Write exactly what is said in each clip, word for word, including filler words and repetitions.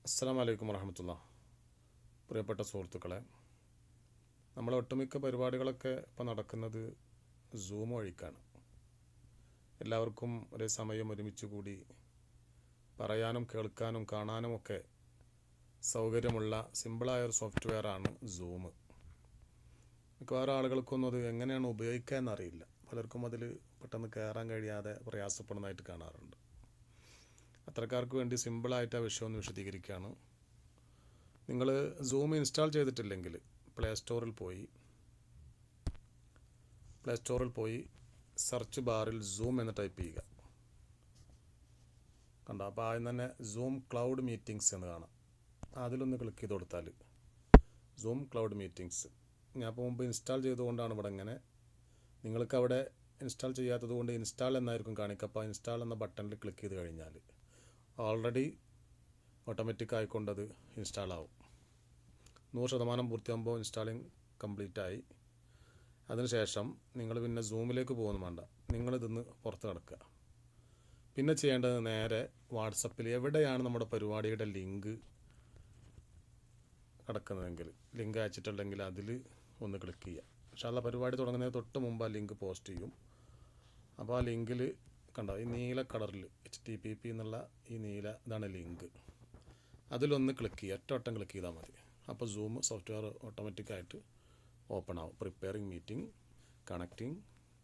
അസ്സലാമു അലൈക്കും വറഹ്മത്തുള്ളാഹി. പ്രിയപ്പെട്ട സുഹൃത്തുക്കളെ, നമ്മളെ ഒട്ടുമിക്ക പരിപാടികളൊക്കെ ഇപ്പോൾ നടക്കുന്നത് സൂം വഴിക്കാണ്. എല്ലാവർക്കും ഒരേ സമയം ഒരുമിച്ച് കൂടി പറയാനും കേൾക്കാനും കാണാനും ഒക്കെ സൗകര്യമുള്ള സിമ്പിളായ ഒരു സോഫ്റ്റ്വെയറാണ് സൂം. മിക്കവാറും ആളുകൾക്കൊന്നും അത് എങ്ങനെയാണ് ഉപയോഗിക്കുക എന്നറിയില്ല. പലർക്കും അതിൽ പെട്ടെന്ന് കയറാൻ കഴിയാതെ പ്രയാസപ്പെടുന്നതായിട്ട് കാണാറുണ്ട്. അത്തരക്കാർക്ക് വേണ്ടി സിമ്പിളായിട്ട് ആ വിഷയം ഒന്ന് വിശദീകരിക്കുകയാണ്. നിങ്ങൾ സൂം ഇൻസ്റ്റാൾ ചെയ്തിട്ടില്ലെങ്കിൽ പ്ലേ സ്റ്റോറിൽ പോയി പ്ലേ സ്റ്റോറിൽ പോയി സെർച്ച് ബാറിൽ സൂം എന്ന് ടൈപ്പ് ചെയ്യുക. കണ്ടോ? അപ്പോൾ ആദ്യം തന്നെ സൂം ക്ലൗഡ് മീറ്റിംഗ്സ് എന്ന് കാണാം. അതിലൊന്ന് ക്ലിക്ക് ചെയ്ത് കൊടുത്താൽ സൂം ക്ലൗഡ് മീറ്റിംഗ്സ് ഞാൻ ഇപ്പോൾ മുമ്പ് ഇൻസ്റ്റാൾ ചെയ്തുകൊണ്ടാണ് ഇവിടെ ഇങ്ങനെ. നിങ്ങൾക്ക് അവിടെ ഇൻസ്റ്റാൾ ചെയ്യാത്തത് കൊണ്ട് ഇൻസ്റ്റാൾ എന്നായിരിക്കും കാണിക്കുക. അപ്പോൾ ഇൻസ്റ്റാൾ എന്ന ബട്ടണിൽ ക്ലിക്ക് ചെയ്ത് കഴിഞ്ഞാൽ ഓൾറെഡി ഓട്ടോമാറ്റിക് ആയിക്കൊണ്ടത് ഇൻസ്റ്റാൾ ആവും. നൂറ് ശതമാനം പൂർത്തിയാകുമ്പോൾ ഇൻസ്റ്റാളിങ് കംപ്ലീറ്റ് ആയി. അതിനുശേഷം നിങ്ങൾ പിന്നെ സൂമിലേക്ക് പോകുന്നു വേണ്ട, നിങ്ങളിതിന്ന് പുറത്ത് കിടക്കുക. പിന്നെ ചെയ്യേണ്ടത് നേരെ വാട്സപ്പിൽ എവിടെയാണ് നമ്മുടെ പരിപാടിയുടെ ലിങ്ക് കിടക്കുന്നതെങ്കിൽ, ലിങ്ക് അയച്ചിട്ടുണ്ടെങ്കിൽ അതിൽ ഒന്ന് ക്ലിക്ക് ചെയ്യുക. പക്ഷേ ആ പരിപാടി തുടങ്ങുന്നതിന് തൊട്ട് മുമ്പ് ആ ലിങ്ക് പോസ്റ്റ് ചെയ്യും. അപ്പോൾ ആ ലിങ്കിൽ കണ്ടോ, ഈ നീല കളറിൽ എച്ച് ടി പി പി എന്നുള്ള ഈ നീല ഇതാണ് ലിങ്ക്. അതിലൊന്ന് ക്ലിക്ക് ചെയ്യുക, ഒറ്റ വട്ടം ക്ലിക്ക് ചെയ്താൽ മതി. അപ്പോൾ സൂം സോഫ്റ്റ്വെയർ ഓട്ടോമാറ്റിക്കായിട്ട് ഓപ്പൺ ആവും. Preparing meeting, connecting.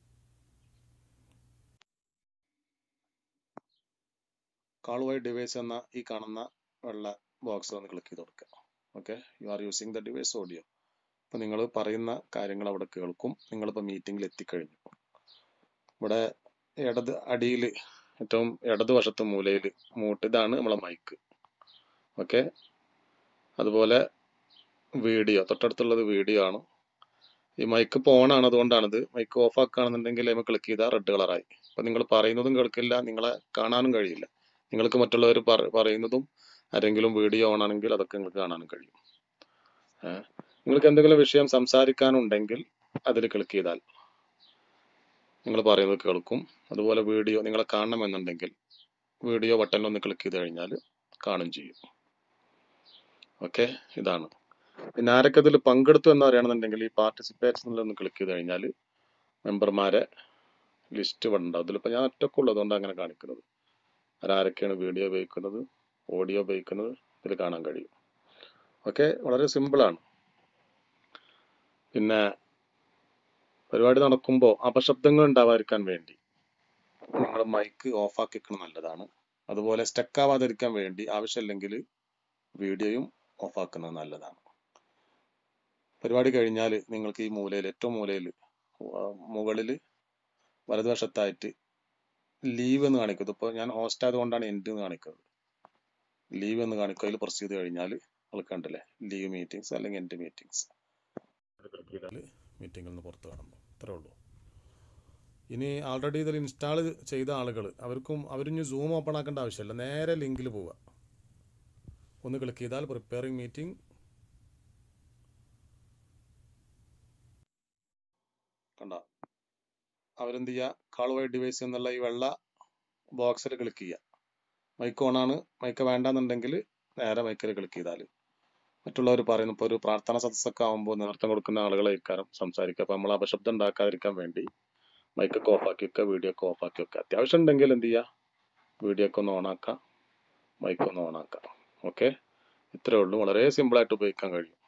Call via device എന്ന ഈ കാണുന്ന വെള്ള ബോക്സ് ഒന്ന് ക്ലിക്ക് ചെയ്ത് കൊടുക്കുക. Okay, you are using the device audio. അപ്പോൾ നിങ്ങൾ പറയുന്ന കാര്യങ്ങൾ അവിടെ കേൾക്കും. നിങ്ങളിപ്പോൾ മീറ്റിങ്ങിൽ എത്തിക്കഴിഞ്ഞു. ഇവിടെ ഇടത് അടിയിൽ ഏറ്റവും ഇടതുവശത്ത് മൂലയിൽ മൂട്ട് ഇതാണ് നമ്മളെ മൈക്ക്. ഓക്കെ, അതുപോലെ വീഡിയോ തൊട്ടടുത്തുള്ളത് വീഡിയോ ആണ്. ഈ മൈക്ക് ഇപ്പോൾ ഓണാണ്, അതുകൊണ്ടാണിത്. മൈക്ക് ഓഫ് ആക്കുകയാണെന്നുണ്ടെങ്കിൽ അതിൽ ക്ലിക്ക് ചെയ്താൽ റെഡ് കളറായി. അപ്പം നിങ്ങൾ പറയുന്നതും കേൾക്കില്ല, നിങ്ങളെ കാണാനും കഴിയില്ല. നിങ്ങൾക്ക് മറ്റുള്ളവർ പറയുന്നതും ആരെങ്കിലും വീഡിയോ ഓൺ ആണെങ്കിൽ അതൊക്കെ നിങ്ങൾക്ക് കാണാനും കഴിയും. നിങ്ങൾക്ക് എന്തെങ്കിലും വിഷയം സംസാരിക്കാനുണ്ടെങ്കിൽ അതിൽ ക്ലിക്ക് ചെയ്താൽ നിങ്ങൾ പറയുന്നത് കേൾക്കും. അതുപോലെ വീഡിയോ നിങ്ങളെ കാണണമെന്നുണ്ടെങ്കിൽ വീഡിയോ ബട്ടണിൽ ഒന്ന് ക്ലിക്ക് ചെയ്ത് കഴിഞ്ഞാൽ കാണും ചെയ്യും. ഓക്കെ, ഇതാണ്. പിന്നെ ആരൊക്കെ ഇതിൽ പങ്കെടുത്തു എന്ന് അറിയണമെന്നുണ്ടെങ്കിൽ ഈ പാർട്ടിസിപ്പേറ്റ്സ് എന്നുള്ളതൊന്ന് ക്ലിക്ക് ചെയ്ത് കഴിഞ്ഞാൽ മെമ്പർമാരെ ലിസ്റ്റ് ഉണ്ടാവും. ഇതിലിപ്പോൾ ഞാൻ ഒറ്റക്കുള്ളതുകൊണ്ട് അങ്ങനെ കാണിക്കുന്നത്. ആരൊക്കെയാണ് വീഡിയോ ഉപയോഗിക്കുന്നത്, ഓഡിയോ ഉപയോഗിക്കുന്നത് ഇതിൽ കാണാൻ കഴിയും. ഓക്കെ, വളരെ സിമ്പിളാണ്. പിന്നെ പരിപാടി നടക്കുമ്പോൾ അപശബ്ദങ്ങൾ ഉണ്ടാവാതിരിക്കാൻ വേണ്ടി നിങ്ങൾ മൈക്ക് ഓഫാക്കി വെക്കുന്നത് നല്ലതാണ്. അതുപോലെ സ്റ്റക്ക് ആവാതിരിക്കാൻ വേണ്ടി ആവശ്യമില്ലെങ്കിൽ വീഡിയോയും ഓഫാക്കുന്നത് നല്ലതാണ്. പരിപാടി കഴിഞ്ഞാൽ നിങ്ങൾക്ക് ഈ മൂലയിൽ ഏറ്റവും മൂലയിൽ മുകളിൽ വലതുവശത്തായിട്ട് ലീവ് എന്ന് കാണിക്കുന്നത്. ഇപ്പോൾ ഞാൻ ഹോസ്റ്റ് ആയതുകൊണ്ടാണ് എൻഡ് എന്ന് കാണിക്കുന്നത്. ലീവ് എന്ന് കാണിക്കുക. അതിൽ പ്രസ് ചെയ്ത് കഴിഞ്ഞാൽ അത് കണ്ടില്ലേ, ലീവ് മീറ്റിംഗ്സ് അല്ലെങ്കിൽ എൻഡ് മീറ്റിംഗ്സ്. മീറ്റിംഗിൽ നിന്ന് പുറത്ത് കാണുമ്പോൾ ഇത്രേ ഉള്ളൂ. ഇനി ആൾറെഡി ഇതിൽ ഇൻസ്റ്റാൾ ചെയ്ത ആളുകൾ അവർക്കും അവരിഞ്ഞ് സൂം ഓപ്പൺ ആക്കേണ്ട ആവശ്യമില്ല. നേരെ ലിങ്കിൽ പോവുക. ഒന്ന് ക്ലിക്ക് ചെയ്താൽ പ്രിപ്പയറിംഗ് മീറ്റിംഗ് കണ്ട. അവരെന്ത് ചെയ്യുക, കാൾ വൈ ഡിവൈസ് എന്നുള്ള ഈ വെള്ള ബോക്സിൽ ക്ലിക്ക് ചെയ്യുക. മൈക്ക് ഓണാണ്, മൈക്ക് വേണ്ടാന്നുണ്ടെങ്കിൽ നേരെ മൈക്കിൽ ക്ലിക്ക് ചെയ്താൽ മറ്റുള്ളവർ പറയുന്നു. ഇപ്പോൾ ഒരു പ്രാർത്ഥന സദസ്സൊക്കെ ആകുമ്പോൾ നേതൃത്വം കൊടുക്കുന്ന ആളുകളായിരിക്കാം സംസാരിക്കുക. അപ്പോൾ നമ്മൾ അപശബ്ദം ഉണ്ടാക്കാതിരിക്കാൻ വേണ്ടി മൈക്കൊക്കെ ഓഫാക്കി വെക്കുക, വീഡിയോ ഒക്കെ ഓഫാക്കി വെക്കുക. അത്യാവശ്യം ഉണ്ടെങ്കിൽ എന്ത് ചെയ്യുക, വീഡിയോ ഒക്കെ ഒന്ന് ഓണാക്കാം, മൈക്കൊന്ന് ഓണാക്കാം. ഓക്കെ, ഇത്രയേ ഉള്ളൂ. വളരെ സിമ്പിളായിട്ട് ഉപയോഗിക്കാൻ കഴിയും.